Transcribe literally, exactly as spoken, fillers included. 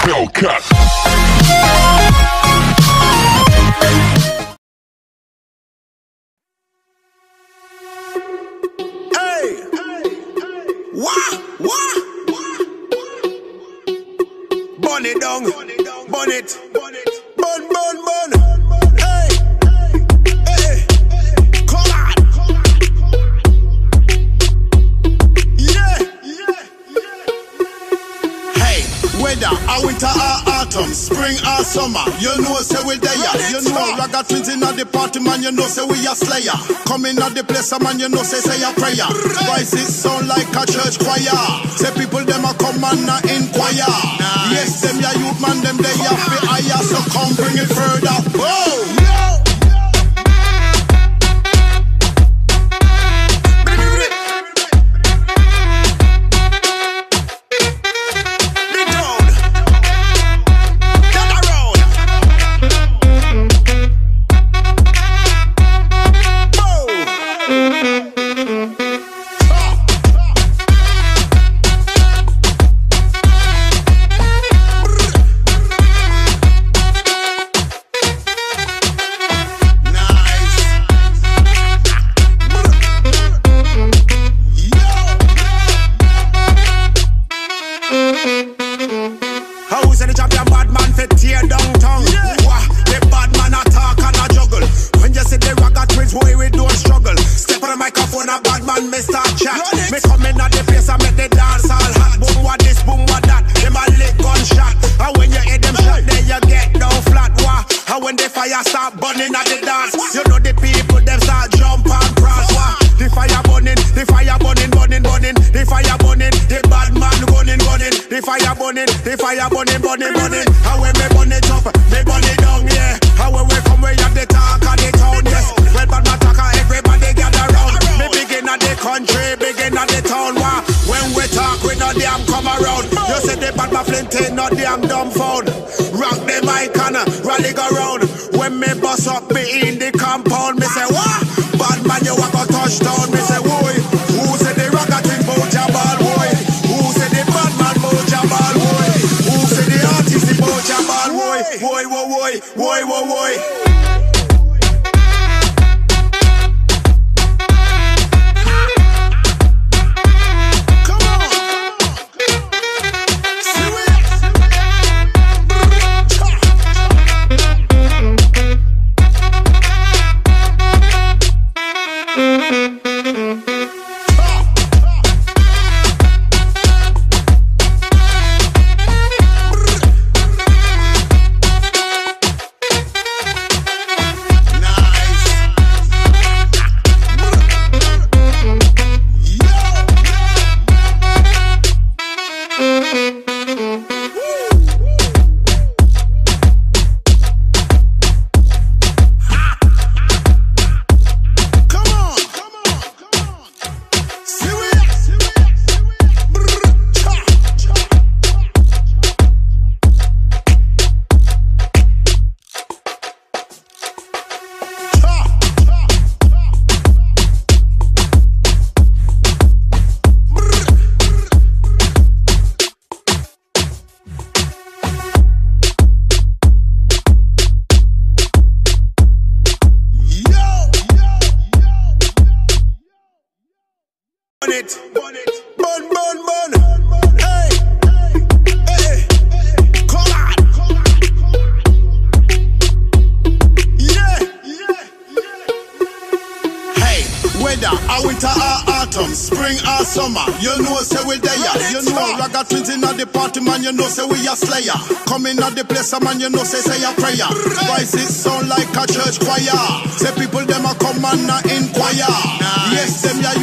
Hellcat. Hey, wah, wah, burn it down, burn it, burn, burn, burn. Hey, hey, come on. Yeah, yeah, yeah. Hey, whether a winter or autumn, spring or summer, you know say we there. You know Raga twins in the party, man, you know say we a slayer. Coming at the place, man, you know say say a prayer. Voices sound like a church choir. Say people them a come and a inquire. Nice. Yes, them ya youth man, them they a fi higher. So come bring it further. Whoa. You know say we a slayer. Coming at the place, man, you know say say a prayer. Voices sound like a church choir. Say people them a come and a inquire. Yes, them ya